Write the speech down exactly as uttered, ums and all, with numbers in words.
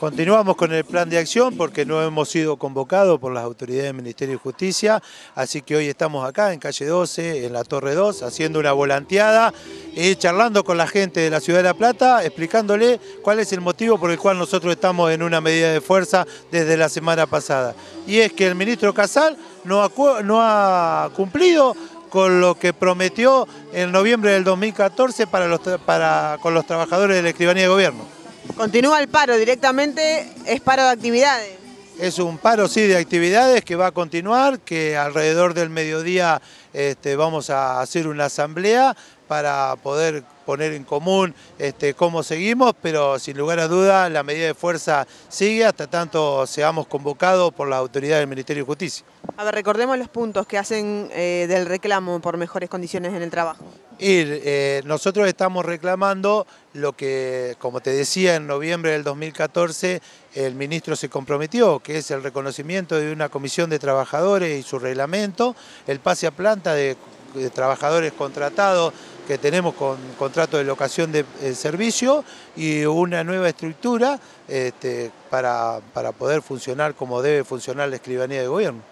Continuamos con el plan de acción porque no hemos sido convocados por las autoridades del Ministerio de Justicia, así que hoy estamos acá en calle doce, en la Torre dos, haciendo una volanteada y charlando con la gente de la Ciudad de La Plata, explicándole cuál es el motivo por el cual nosotros estamos en una medida de fuerza desde la semana pasada. Y es que el ministro Casal no ha, no ha cumplido con lo que prometió en noviembre del dos mil catorce para los, para, con los trabajadores de la Escribanía de Gobierno. Continúa el paro, directamente es paro de actividades. Es un paro, sí, de actividades que va a continuar, que alrededor del mediodía este, vamos a hacer una asamblea para poder poner en común este, cómo seguimos, pero sin lugar a dudas la medida de fuerza sigue hasta tanto seamos convocados por las autoridades del Ministerio de Justicia. A ver, recordemos los puntos que hacen eh, del reclamo por mejores condiciones en el trabajo. Y eh, nosotros estamos reclamando lo que, como te decía, en noviembre del dos mil catorce el ministro se comprometió, que es el reconocimiento de una comisión de trabajadores y su reglamento, el pase a planta de, de trabajadores contratados que tenemos con contrato de locación de eh, servicio y una nueva estructura este, para, para poder funcionar como debe funcionar la Escribanía de Gobierno.